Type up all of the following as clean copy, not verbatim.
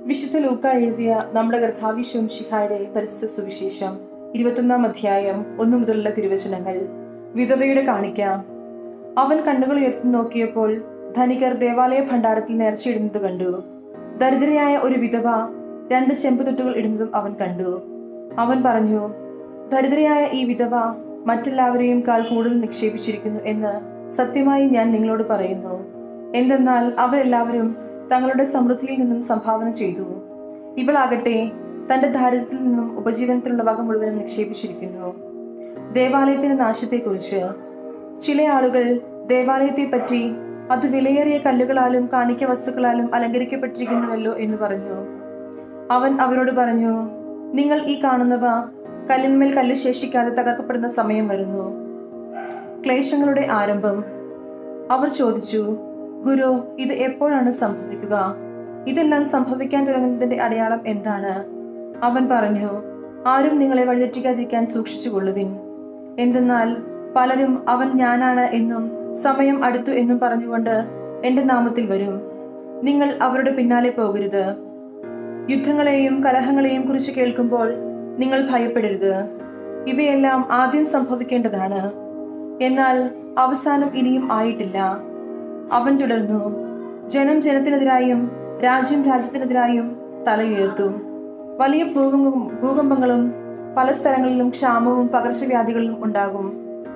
വിശുദ്ധ ലൂക്ക എഴുതിയ നമ്മുടെ കർത്താവ് മിശിഹായുടെ പരിശുദ്ധ സുവിശേഷം 21-ാം അധ്യായം 1 മുതലുള്ള തിരുവചനങ്ങൾ. വിധവയുടെ കാണിക്ക. അവൻ കണ്ണുകൾ ഉയർത്തി നോക്കിയപ്പോൾ ധനികർ ദേവാലയ ഭണ്ഡാരത്തിൽ നേർച്ചയിടുന്നത് കണ്ടു. ദരിദ്രയായ ഒരു വിധവ 2 ചെമ്പുതൊട്ടുകൾ ഇടുന്നതും അവൻ കണ്ടു. അവൻ പറഞ്ഞു, ദരിദ്രയായ ഈ വിധവ മറ്റെല്ലാവരെയും കൂടുതൽ നിക്ഷേപിച്ചിരിക്കുന്നു എന്ന് സത്യമായി ഞാൻ നിങ്ങളോട് പറയുന്നു. എന്തെന്നാൽ അവരെല്ലാവരും തങ്ങളുടെ സമൃദ്ധിയിൽ നിന്നും സംഭാവന ചെയ്തു. ഇവളാകട്ടെ തന്റെ ദാരിദ്ര്യത്തിൽ നിന്നും ഉപജീവനത്തിലുള്ള വക മുഴുവനും നിക്ഷേപിച്ചിരിക്കുന്നു. ദേവാലയത്തിന്റെ നാശത്തെക്കുറിച്ച് ചില ആളുകൾ ദേവാലയത്തെ പറ്റി അത് വിലയേറിയ കല്ലുകളാലും കാണിക്ക വസ്തുക്കളാലും അലങ്കരിക്കപ്പെട്ടിരിക്കുന്നുവല്ലോ എന്ന് പറഞ്ഞു. അവൻ അവരോട് പറഞ്ഞു, നിങ്ങൾ ഈ കാണുന്നവ കല്ലിന്മേൽ കല്ല് ശേഷിക്കാതെ തകർക്കപ്പെടുന്ന സമയം വരുന്നു. ക്ലേശങ്ങളുടെ ആരംഭം. അവർ ചോദിച്ചു, ഗുരു, ഇത് എപ്പോഴാണ് സംഭവിക്കുക? ഇതെല്ലാം സംഭവിക്കാൻ തുടങ്ങുന്നതിന്റെ അടയാളം എന്താണ്? അവൻ പറഞ്ഞു, ആരും നിങ്ങളെ വഴിതെറ്റിക്കാതിരിക്കാൻ സൂക്ഷിച്ചുകൊള്ളുവിൻ. എന്തെന്നാൽ പലരും അവൻ ഞാനാണ് എന്നും സമയം അടുത്തു എന്നും പറഞ്ഞുകൊണ്ട് എന്റെ നാമത്തിൽ വരും. നിങ്ങൾ അവരുടെ പിന്നാലെ പോകരുത്. യുദ്ധങ്ങളെയും കലഹങ്ങളെയും കുറിച്ച് കേൾക്കുമ്പോൾ നിങ്ങൾ ഭയപ്പെടരുത്. ഇവയെല്ലാം ആദ്യം സംഭവിക്കേണ്ടതാണ്, എന്നാൽ അവസാനം ഇനിയും ആയിട്ടില്ല. അവൻ തുടർന്നു, ജനം ജനത്തിനെതിരായും രാജ്യം രാജ്യത്തിനെതിരായും തല ഉയർത്തും. വലിയ ഭൂകമ്പങ്ങളും പല സ്ഥലങ്ങളിലും ക്ഷാമവും പകർച്ചവ്യാധികളിലും ഉണ്ടാകും.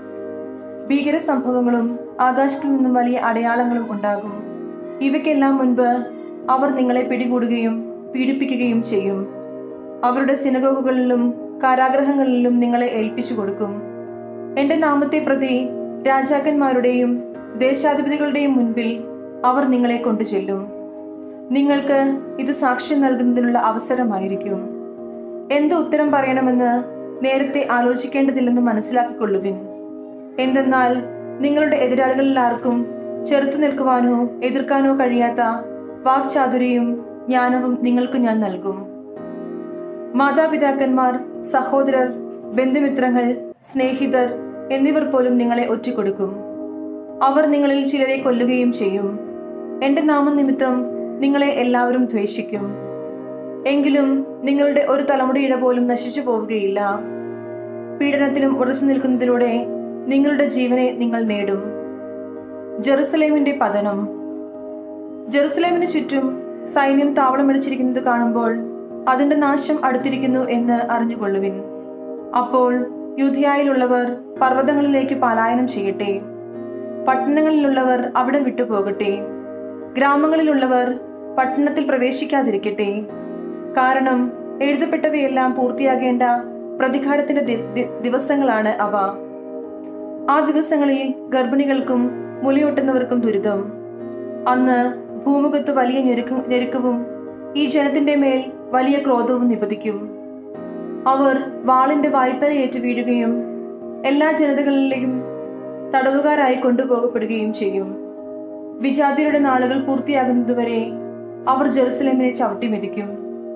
ഭീകര സംഭവങ്ങളും ആകാശത്തിൽ നിന്നും വലിയ അടയാളങ്ങളും ഉണ്ടാകും. ഇവയ്ക്കെല്ലാം മുൻപ് അവർ നിങ്ങളെ പിടികൂടുകയും പീഡിപ്പിക്കുകയും ചെയ്യും. അവരുടെ സിനഗോഗുകളിലും കാരാഗ്രഹങ്ങളിലും നിങ്ങളെ ഏൽപ്പിച്ചു കൊടുക്കും. എന്റെ നാമത്തെ പ്രതി രാജാക്കന്മാരുടെയും ദേശാധിപതികളുടെയും മുൻപിൽ അവർ നിങ്ങളെ കൊണ്ടുചെല്ലും. നിങ്ങൾക്ക് ഇത് സാക്ഷ്യം നൽകുന്നതിനുള്ള അവസരമായിരിക്കും. എന്ത് ഉത്തരം പറയണമെന്ന് നേരത്തെ ആലോചിക്കേണ്ടതില്ലെന്ന് മനസ്സിലാക്കിക്കൊള്ളുവിൻ. എന്തെന്നാൽ നിങ്ങളുടെ എതിരാളികളിൽ ആർക്കും ചെറുത്തു നിൽക്കുവാനോ എതിർക്കാനോ കഴിയാത്ത വാക്ചാതുര്യവും ജ്ഞാനവും നിങ്ങൾക്ക് ഞാൻ നൽകും. മാതാപിതാക്കന്മാർ, സഹോദരർ, ബന്ധുമിത്രങ്ങൾ, സ്നേഹിതർ എന്നിവർ പോലും നിങ്ങളെ ഒറ്റിക്കൊടുക്കും. അവർ നിങ്ങളിൽ ചിലരെ കൊല്ലുകയും ചെയ്യും. എന്റെ നാമനിമിത്തം നിങ്ങളെ എല്ലാവരും ദ്വേഷിക്കും. എങ്കിലും നിങ്ങളുടെ ഒരു തലമുറയുടെ പോലും നശിച്ചു പോവുകയില്ല. പീഡനത്തിലും ഉറച്ചു നിൽക്കുന്നതിലൂടെ നിങ്ങളുടെ ജീവനെ നിങ്ങൾ നേടും. ജെറുസലേമിന്റെ പതനം. ജെറുസലേമിന് ചുറ്റും സൈന്യം താവളമടിച്ചിരിക്കുന്നത് കാണുമ്പോൾ അതിന്റെ നാശം അടുത്തിരിക്കുന്നു എന്ന് അറിഞ്ഞുകൊള്ളുവിൻ. അപ്പോൾ യൂദയായിലുള്ളവർ പർവ്വതങ്ങളിലേക്ക് പലായനം ചെയ്യട്ടെ. പട്ടണങ്ങളിലുള്ളവർ അവിടം വിട്ടുപോകട്ടെ. ഗ്രാമങ്ങളിലുള്ളവർ പട്ടണത്തിൽ പ്രവേശിക്കാതിരിക്കട്ടെ. കാരണം എഴുതപ്പെട്ടവയെല്ലാം പൂർത്തിയാകേണ്ട പ്രതികാരത്തിന്റെ ദിവസങ്ങളാണ് അവ. ആ ദിവസങ്ങളിൽ ഗർഭിണികൾക്കും മുലയൂട്ടുന്നവർക്കും ദുരിതം. അന്ന് ഭൂമുഖത്ത് വലിയ ഞെരുക്കവും ഈ ജനത്തിന്റെ മേൽ വലിയ ക്രോധവും നിപതിക്കും. അവർ വാളിന്റെ വായ്ത്തലയേറ്റ് വീഴുകയും എല്ലാ ജനതകളിലെയും തടവുകാരായി കൊണ്ടുപോകപ്പെടുകയും ചെയ്യും. വിജാതിയുടെ നാളുകൾ പൂർത്തിയാകുന്നതുവരെ അവർ ജെറുസലേമിനെ ചവിട്ടിമെതിക്കും.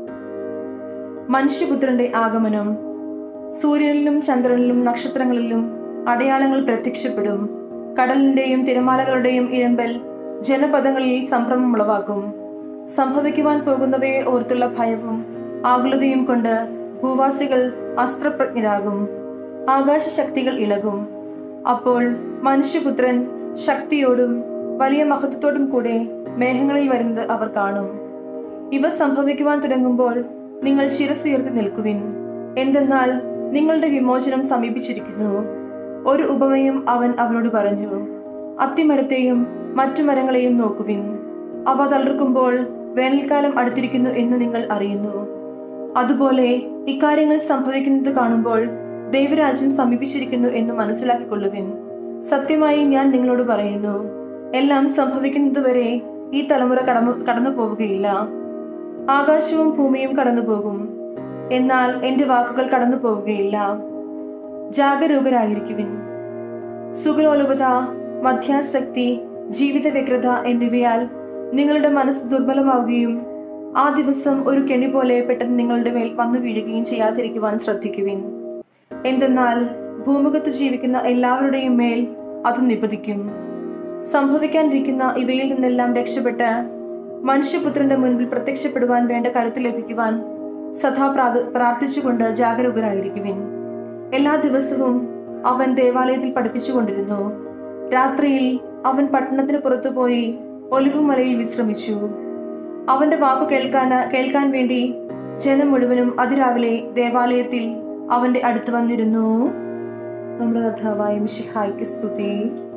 മനുഷ്യപുത്രന്റെ ആഗമനം. സൂര്യനിലും ചന്ദ്രനിലും നക്ഷത്രങ്ങളിലും അടയാളങ്ങൾ പ്രത്യക്ഷപ്പെടും. കടലിന്റെയും തിരമാലകളുടെയും ഇരമ്പൽ ജനപദങ്ങളിൽ സംഭ്രമം ഉളവാക്കും. സംഭവിക്കുവാൻ പോകുന്നവയെ ഓർത്തുള്ള ഭയവും ആകുലതയും കൊണ്ട് ഭൂവാസികൾ അസ്ത്രപ്രജ്ഞരാകും. ആകാശശക്തികൾ ഇളകും. അപ്പോൾ മനുഷ്യപുത്രൻ ശക്തിയോടും വലിയ മഹത്വത്തോടും കൂടെ മേഘങ്ങളിൽ വരുന്നത് അവർ കാണും. ഇവ സംഭവിക്കുവാൻ തുടങ്ങുമ്പോൾ നിങ്ങൾ ശിരസ്സുയർത്തി നിൽക്കുവിൻ. എന്തെന്നാൽ നിങ്ങളുടെ വിമോചനം സമീപിച്ചിരിക്കുന്നു. ഒരു ഉപമയും അവൻ അവരോട് പറഞ്ഞു. അത്തിമരത്തെയും മറ്റു മരങ്ങളെയും നോക്കുവിൻ. അവ തളിർക്കുമ്പോൾ വേനൽക്കാലം അടുത്തിരിക്കുന്നു എന്ന് നിങ്ങൾ അറിയുന്നു. അതുപോലെ ഇക്കാര്യങ്ങൾ സംഭവിക്കുന്നത് കാണുമ്പോൾ ദൈവരാജ്യം സമീപിച്ചിരിക്കുന്നു എന്ന് മനസ്സിലാക്കിക്കൊള്ളുവിൻ. സത്യമായി ഞാൻ നിങ്ങളോട് പറയുന്നു, എല്ലാം സംഭവിക്കുന്നതുവരെ ഈ തലമുറ കടന്നു പോവുകയില്ല. ആകാശവും ഭൂമിയും കടന്നുപോകും, എന്നാൽ എന്റെ വാക്കുകൾ കടന്നു പോവുകയില്ല. ജാഗരൂകരായിരിക്കുവിൻ. സുഖലോലുപത, മധ്യാസക്തി, ജീവിത വ്യഗ്രത എന്നിവയാൽ നിങ്ങളുടെ മനസ്സ് ദുർബലമാവുകയും ആ ദിവസം ഒരു കെണി പോലെ പെട്ടെന്ന് നിങ്ങളുടെ മേൽ വന്നു വീഴുകയും ചെയ്യാതിരിക്കുവാൻ ശ്രദ്ധിക്കുവിൻ. എന്തെന്നാൽ ഭൂമുഖത്ത് ജീവിക്കുന്ന എല്ലാവരുടെയും മേൽ അത് നിപതിക്കും. സംഭവിക്കാനിരിക്കുന്ന ഇവയിൽ നിന്നെല്ലാം രക്ഷപ്പെട്ട് മനുഷ്യപുത്രന്റെ മുൻപിൽ പ്രത്യക്ഷപ്പെടുവാൻ വേണ്ട കരുത്ത് ലഭിക്കുവാൻ സദാ പ്രാർത്ഥിച്ചുകൊണ്ട് ജാഗരൂകരായിരിക്കുവിൻ. എല്ലാ ദിവസവും അവൻ ദേവാലയത്തിൽ പഠിപ്പിച്ചുകൊണ്ടിരുന്നു. രാത്രിയിൽ അവൻ പട്ടണത്തിന് പുറത്തുപോയി ഒലിവുമലയിൽ വിശ്രമിച്ചു. അവന്റെ വാക്കു കേൾക്കാൻ വേണ്ടി ജനം മുഴുവനും അതിരാവിലെ ദേവാലയത്തിൽ അവന്റെ അടുത്ത് വന്നിരുന്നു. നമ്മുടെ കർത്താവായ മിശിഹായ്ക്ക് സ്തുതി.